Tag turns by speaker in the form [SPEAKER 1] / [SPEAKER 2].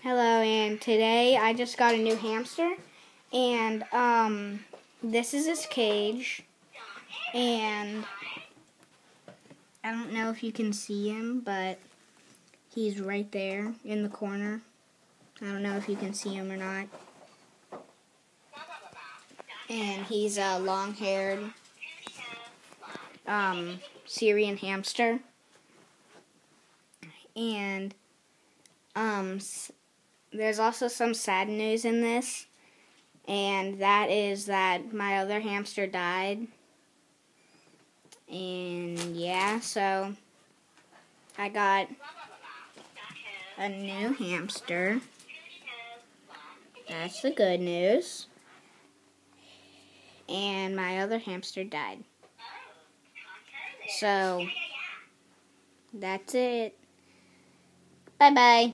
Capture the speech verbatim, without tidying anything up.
[SPEAKER 1] Hello, and today I just got a new hamster, and um, this is his cage, and I don't know if you can see him, but he's right there in the corner. I don't know if you can see him or not. And he's a long-haired um, Syrian hamster, and um. There's also some sad news in this, and that is that my other hamster died. And yeah, so I got a new hamster. That's the good news. And my other hamster died. So that's it. Bye-bye.